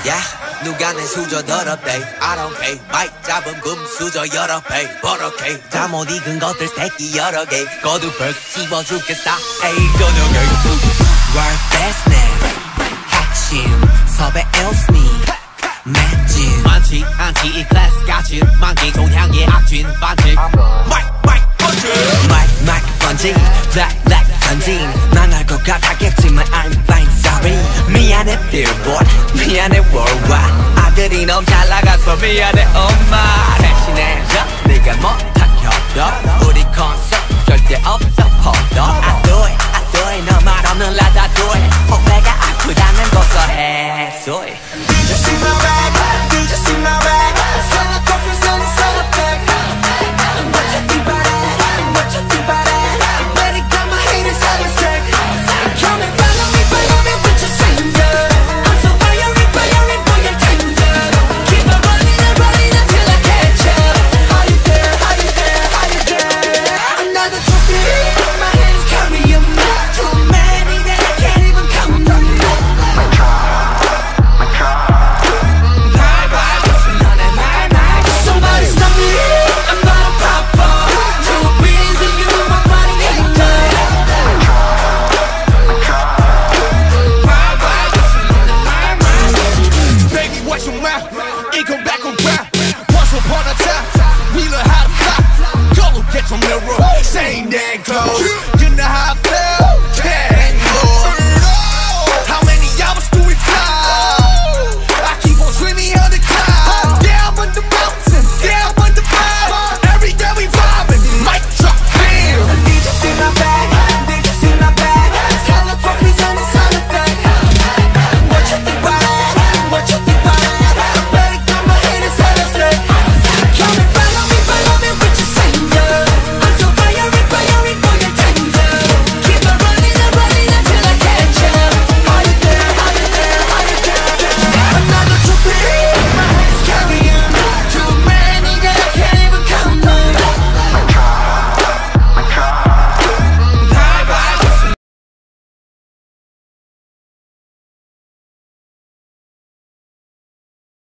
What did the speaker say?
Yeah, 누가 내 수저 더럽대 I don't pay 마이크 잡은 금수저 여러 배 버럭해 잠못 익은 것들 새끼 여러 개 거두벌 씹어 죽겠다 에이 저녁에 World business 핵심 섭외 일스니 맷진 많지 않지 이 클래스 같이 만기 동향의 악진 반칙 마이크 번지 black 전진 난 알 것 같았겠지만 I'm fine sorry 미안해 billboard 미안해 worldwide 아들이 너무 잘 나가서 미안해 엄마 대신해줘 네가 못한 협력 우리 콘서트 절대 없어 hold on I do it 너 말 없는 라다 do it